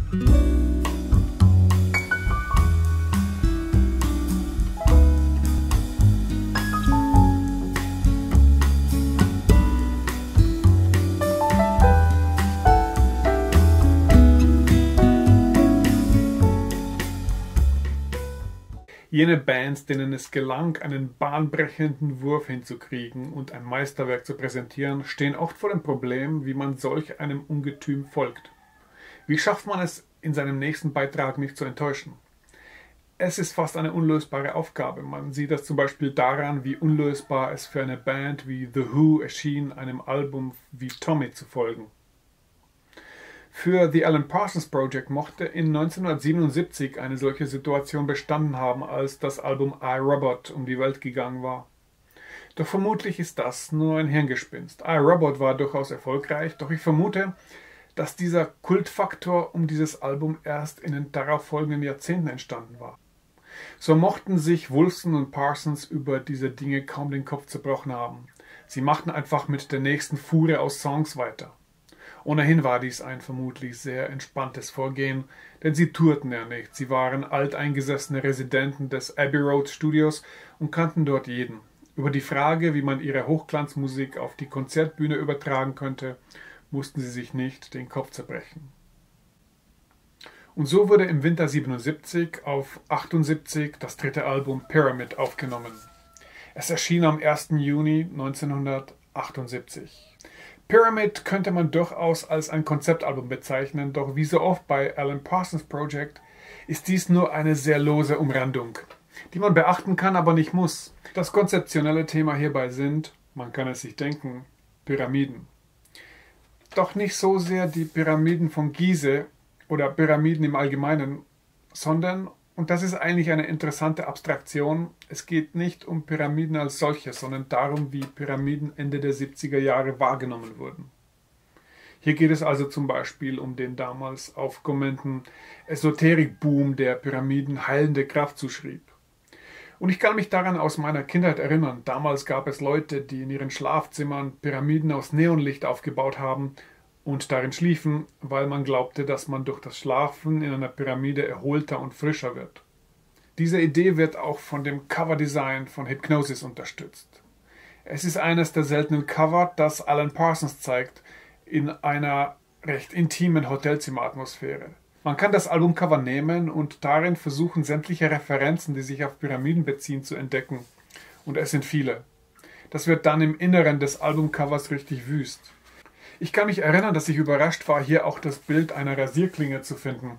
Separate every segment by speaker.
Speaker 1: Jene Bands, denen es gelang, einen bahnbrechenden Wurf hinzukriegen und ein Meisterwerk zu präsentieren, stehen oft vor dem Problem, wie man solch einem Ungetüm folgt. Wie schafft man es, in seinem nächsten Beitrag nicht zu enttäuschen? Es ist fast eine unlösbare Aufgabe. Man sieht das zum Beispiel daran, wie unlösbar es für eine Band wie The Who erschien, einem Album wie Tommy zu folgen. Für The Alan Parsons Project mochte in 1977 eine solche Situation bestanden haben, als das Album I, Robot um die Welt gegangen war. Doch vermutlich ist das nur ein Hirngespinst. I, Robot war durchaus erfolgreich, doch ich vermute, dass dieser Kultfaktor um dieses Album erst in den darauffolgenden Jahrzehnten entstanden war. So mochten sich Wolfson und Parsons über diese Dinge kaum den Kopf zerbrochen haben. Sie machten einfach mit der nächsten Fuhre aus Songs weiter. Ohnehin war dies ein vermutlich sehr entspanntes Vorgehen, denn sie tourten ja nicht. Sie waren alteingesessene Residenten des Abbey Road Studios und kannten dort jeden. Über die Frage, wie man ihre Hochglanzmusik auf die Konzertbühne übertragen könnte, mussten sie sich nicht den Kopf zerbrechen. Und so wurde im Winter 77 auf 78 das dritte Album Pyramid aufgenommen. Es erschien am 1. Juni 1978. Pyramid könnte man durchaus als ein Konzeptalbum bezeichnen, doch wie so oft bei Alan Parsons Project ist dies nur eine sehr lose Umrandung, die man beachten kann, aber nicht muss. Das konzeptionelle Thema hierbei sind, man kann es sich denken, Pyramiden. Doch nicht so sehr die Pyramiden von Gizeh oder Pyramiden im Allgemeinen, sondern, und das ist eigentlich eine interessante Abstraktion, es geht nicht um Pyramiden als solche, sondern darum, wie Pyramiden Ende der 70er Jahre wahrgenommen wurden. Hier geht es also zum Beispiel um den damals aufkommenden Esoterik-Boom, der Pyramiden heilende Kraft zuschrieb. Und ich kann mich daran aus meiner Kindheit erinnern, damals gab es Leute, die in ihren Schlafzimmern Pyramiden aus Neonlicht aufgebaut haben und darin schliefen, weil man glaubte, dass man durch das Schlafen in einer Pyramide erholter und frischer wird. Diese Idee wird auch von dem Coverdesign von Hypnosis unterstützt. Es ist eines der seltenen Cover, das Alan Parsons zeigt, in einer recht intimen Hotelzimmeratmosphäre. Man kann das Albumcover nehmen und darin versuchen, sämtliche Referenzen, die sich auf Pyramiden beziehen, zu entdecken. Und es sind viele. Das wird dann im Inneren des Albumcovers richtig wüst. Ich kann mich erinnern, dass ich überrascht war, hier auch das Bild einer Rasierklinge zu finden.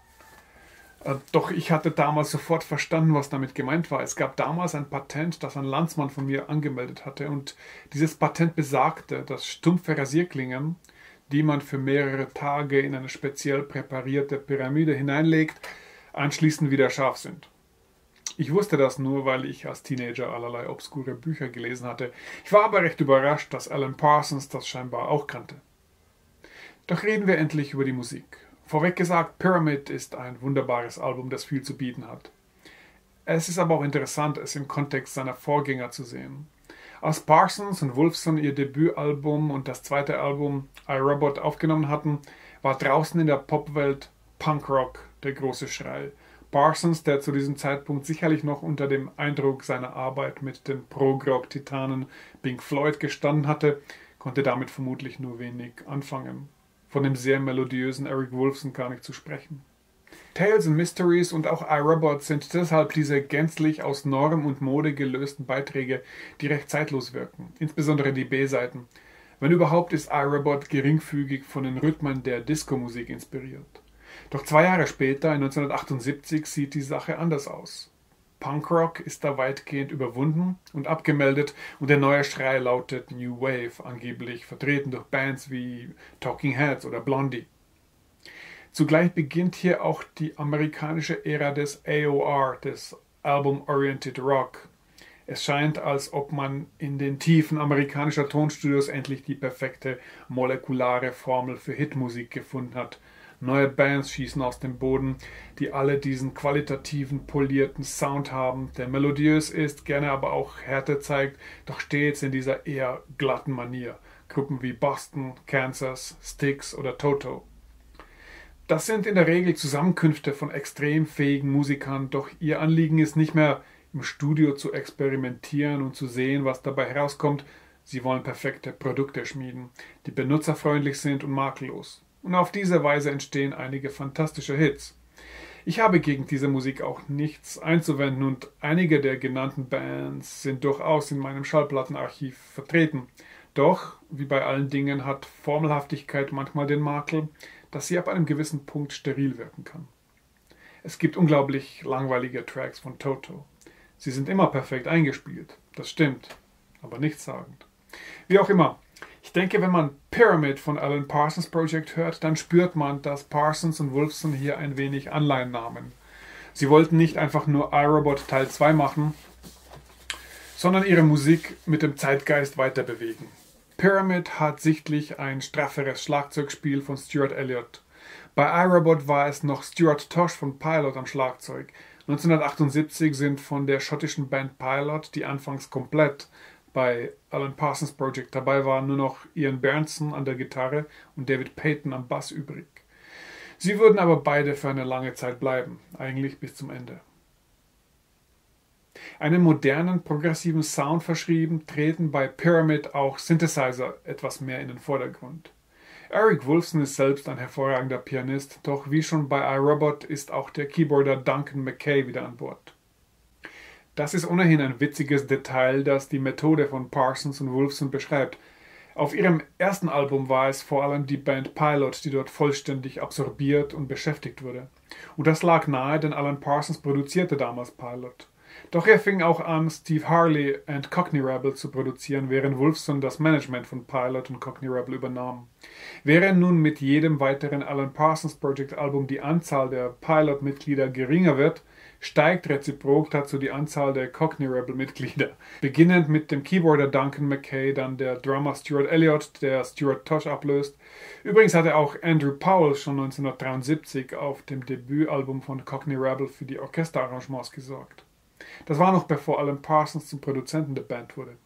Speaker 1: Doch ich hatte damals sofort verstanden, was damit gemeint war. Es gab damals ein Patent, das ein Landsmann von mir angemeldet hatte. Und dieses Patent besagte, dass stumpfe Rasierklingen, die man für mehrere Tage in eine speziell präparierte Pyramide hineinlegt, anschließend wieder scharf sind. Ich wusste das nur, weil ich als Teenager allerlei obskure Bücher gelesen hatte. Ich war aber recht überrascht, dass Alan Parsons das scheinbar auch kannte. Doch reden wir endlich über die Musik. Vorweg gesagt, Pyramid ist ein wunderbares Album, das viel zu bieten hat. Es ist aber auch interessant, es im Kontext seiner Vorgänger zu sehen. Als Parsons und Wolfson ihr Debütalbum und das zweite Album I, Robot aufgenommen hatten, war draußen in der Popwelt Punkrock der große Schrei. Parsons, der zu diesem Zeitpunkt sicherlich noch unter dem Eindruck seiner Arbeit mit den Prog-Rock-Titanen Pink Floyd gestanden hatte, konnte damit vermutlich nur wenig anfangen. Von dem sehr melodiösen Eric Wolfson gar nicht zu sprechen. Tales and Mysteries und auch I, Robot sind deshalb diese gänzlich aus Norm und Mode gelösten Beiträge, die recht zeitlos wirken, insbesondere die B-Seiten. Wenn überhaupt, ist I, Robot geringfügig von den Rhythmen der Disco-Musik inspiriert. Doch 2 Jahre später, in 1978, sieht die Sache anders aus. Punkrock ist da weitgehend überwunden und abgemeldet und der neue Schrei lautet New Wave, angeblich vertreten durch Bands wie Talking Heads oder Blondie. Zugleich beginnt hier auch die amerikanische Ära des AOR, des Album Oriented Rock. Es scheint, als ob man in den Tiefen amerikanischer Tonstudios endlich die perfekte molekulare Formel für Hitmusik gefunden hat. Neue Bands schießen aus dem Boden, die alle diesen qualitativen, polierten Sound haben, der melodiös ist, gerne aber auch Härte zeigt, doch stets in dieser eher glatten Manier. Gruppen wie Boston, Kansas, Styx oder Toto. Das sind in der Regel Zusammenkünfte von extrem fähigen Musikern, doch ihr Anliegen ist nicht mehr im Studio zu experimentieren und zu sehen, was dabei herauskommt. Sie wollen perfekte Produkte schmieden, die benutzerfreundlich sind und makellos. Und auf diese Weise entstehen einige fantastische Hits. Ich habe gegen diese Musik auch nichts einzuwenden und einige der genannten Bands sind durchaus in meinem Schallplattenarchiv vertreten. Doch, wie bei allen Dingen, hat Formelhaftigkeit manchmal den Makel, dass sie ab einem gewissen Punkt steril wirken kann. Es gibt unglaublich langweilige Tracks von Toto. Sie sind immer perfekt eingespielt, das stimmt, aber nichtssagend. Wie auch immer, ich denke, wenn man Pyramid von Alan Parsons Project hört, dann spürt man, dass Parsons und Wolfson hier ein wenig Anleihen nahmen. Sie wollten nicht einfach nur iRobot Teil 2 machen, sondern ihre Musik mit dem Zeitgeist weiter bewegen. Pyramid hat sichtlich ein strafferes Schlagzeugspiel von Stuart Elliott. Bei iRobot war es noch Stuart Tosh von Pilot am Schlagzeug. 1978 sind von der schottischen Band Pilot, die anfangs komplett bei Alan Parsons Project dabei waren, nur noch Ian Berndson an der Gitarre und David Payton am Bass übrig. Sie würden aber beide für eine lange Zeit bleiben, eigentlich bis zum Ende. Einem modernen, progressiven Sound verschrieben, treten bei Pyramid auch Synthesizer etwas mehr in den Vordergrund. Eric Woolfson ist selbst ein hervorragender Pianist, doch wie schon bei iRobot ist auch der Keyboarder Duncan McKay wieder an Bord. Das ist ohnehin ein witziges Detail, das die Methode von Parsons und Wolfson beschreibt. Auf ihrem ersten Album war es vor allem die Band Pilot, die dort vollständig absorbiert und beschäftigt wurde. Und das lag nahe, denn Alan Parsons produzierte damals Pilot. Doch er fing auch an, Steve Harley and Cockney Rebel zu produzieren, während Wolfson das Management von Pilot und Cockney Rebel übernahm. Während nun mit jedem weiteren Alan Parsons Project Album die Anzahl der Pilot-Mitglieder geringer wird, steigt reziprok dazu die Anzahl der Cockney Rebel Mitglieder. Beginnend mit dem Keyboarder Duncan McKay, dann der Drummer Stuart Elliott, der Stuart Tosh ablöst. Übrigens hatte auch Andrew Powell schon 1973 auf dem Debütalbum von Cockney Rebel für die Orchesterarrangements gesorgt. Das war noch bevor Alan Parsons zum Produzenten der Band wurde.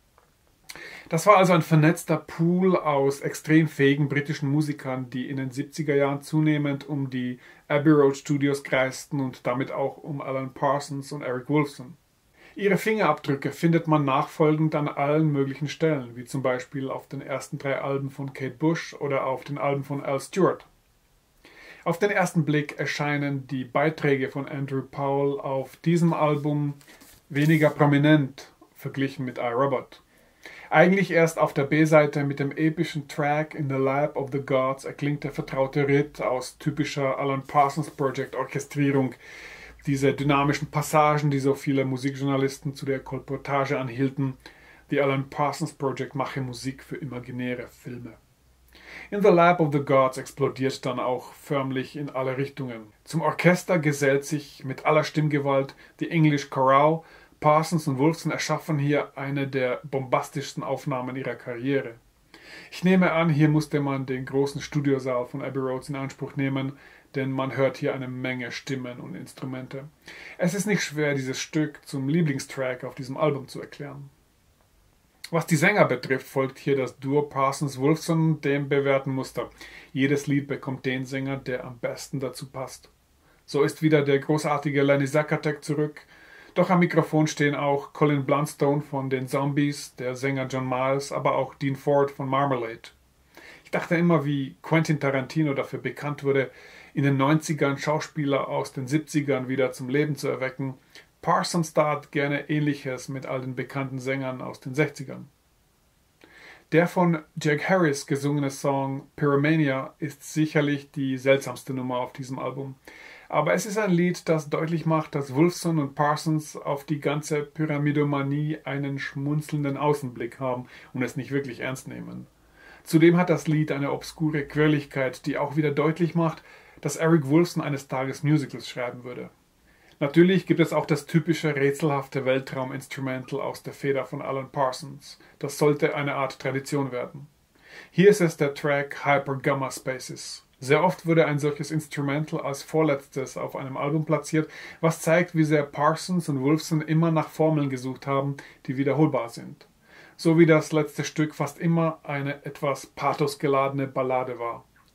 Speaker 1: Das war also ein vernetzter Pool aus extrem fähigen britischen Musikern, die in den 70er Jahren zunehmend um die Abbey Road Studios kreisten und damit auch um Alan Parsons und Eric Woolfson. Ihre Fingerabdrücke findet man nachfolgend an allen möglichen Stellen, wie zum Beispiel auf den ersten 3 Alben von Kate Bush oder auf den Alben von Al Stewart. Auf den ersten Blick erscheinen die Beiträge von Andrew Powell auf diesem Album weniger prominent verglichen mit iRobot. Eigentlich erst auf der B-Seite mit dem epischen Track In the Lap of the Gods erklingt der vertraute Ritt aus typischer Alan Parsons Project Orchestrierung, diese dynamischen Passagen, die so viele Musikjournalisten zu der Kolportage anhielten, die Alan Parsons Project mache Musik für imaginäre Filme. In the Lap of the Gods explodiert dann auch förmlich in alle Richtungen. Zum Orchester gesellt sich mit aller Stimmgewalt die English Chorale. Parsons und Wolfson erschaffen hier eine der bombastischsten Aufnahmen ihrer Karriere. Ich nehme an, hier musste man den großen Studiosaal von Abbey Road in Anspruch nehmen, denn man hört hier eine Menge Stimmen und Instrumente. Es ist nicht schwer, dieses Stück zum Lieblingstrack auf diesem Album zu erklären. Was die Sänger betrifft, folgt hier das Duo Parsons-Wolfson dem bewährten Muster. Jedes Lied bekommt den Sänger, der am besten dazu passt. So ist wieder der großartige Lenny Zacatec zurück, doch am Mikrofon stehen auch Colin Blunstone von den Zombies, der Sänger John Miles, aber auch Dean Ford von Marmalade. Ich dachte immer, wie Quentin Tarantino dafür bekannt wurde, in den 90ern Schauspieler aus den 70ern wieder zum Leben zu erwecken. Parsons tat gerne Ähnliches mit all den bekannten Sängern aus den 60ern. Der von Jack Harris gesungene Song Pyromania ist sicherlich die seltsamste Nummer auf diesem Album. Aber es ist ein Lied, das deutlich macht, dass Wolfson und Parsons auf die ganze Pyramidomanie einen schmunzelnden Außenblick haben und es nicht wirklich ernst nehmen. Zudem hat das Lied eine obskure Quirligkeit, die auch wieder deutlich macht, dass Eric Woolfson eines Tages Musicals schreiben würde. Natürlich gibt es auch das typische rätselhafte Weltraum-Instrumental aus der Feder von Alan Parsons. Das sollte eine Art Tradition werden. Hier ist es der Track Hyper Gamma Spaces. Sehr oft wurde ein solches Instrumental als vorletztes auf einem Album platziert, was zeigt, wie sehr Parsons und Wolfson immer nach Formeln gesucht haben, die wiederholbar sind. So wie das letzte Stück fast immer eine etwas pathosgeladene Ballade war.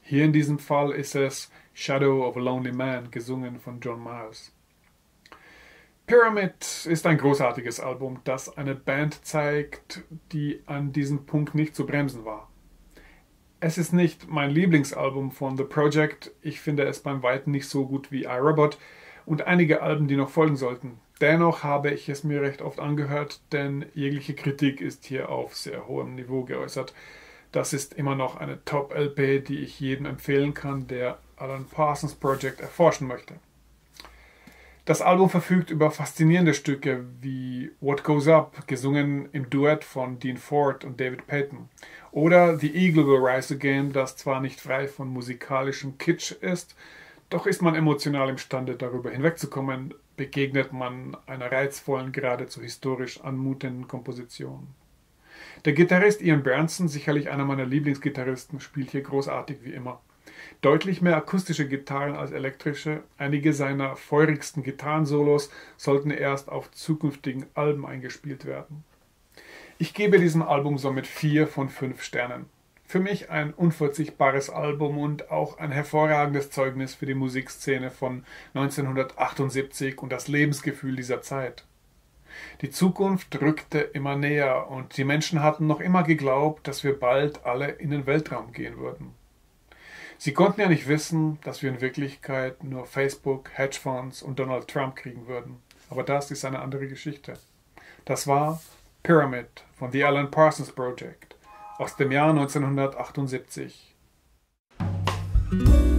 Speaker 1: Hier in diesem Fall ist es Shadow of a Lonely Man, gesungen von John Miles. Pyramid ist ein großartiges Album, das eine Band zeigt, die an diesem Punkt nicht zu bremsen war. Es ist nicht mein Lieblingsalbum von The Project, ich finde es beim Weitem nicht so gut wie iRobot und einige Alben, die noch folgen sollten. Dennoch habe ich es mir recht oft angehört, denn jegliche Kritik ist hier auf sehr hohem Niveau geäußert. Das ist immer noch eine Top-LP, die ich jedem empfehlen kann, der Alan Parsons Project erforschen möchte. Das Album verfügt über faszinierende Stücke wie What Goes Up, gesungen im Duett von Dean Ford und David Payton, oder The Eagle Will Rise Again, das zwar nicht frei von musikalischem Kitsch ist, doch ist man emotional imstande, darüber hinwegzukommen, begegnet man einer reizvollen, geradezu historisch anmutenden Komposition. Der Gitarrist Ian Bernson, sicherlich einer meiner Lieblingsgitarristen, spielt hier großartig wie immer. Deutlich mehr akustische Gitarren als elektrische, einige seiner feurigsten Gitarrensolos sollten erst auf zukünftigen Alben eingespielt werden. Ich gebe diesem Album somit 4 von 5 Sternen. Für mich ein unverzichtbares Album und auch ein hervorragendes Zeugnis für die Musikszene von 1978 und das Lebensgefühl dieser Zeit. Die Zukunft rückte immer näher und die Menschen hatten noch immer geglaubt, dass wir bald alle in den Weltraum gehen würden. Sie konnten ja nicht wissen, dass wir in Wirklichkeit nur Facebook, Hedgefonds und Donald Trump kriegen würden. Aber das ist eine andere Geschichte. Das war Pyramid von The Alan Parsons Project aus dem Jahr 1978.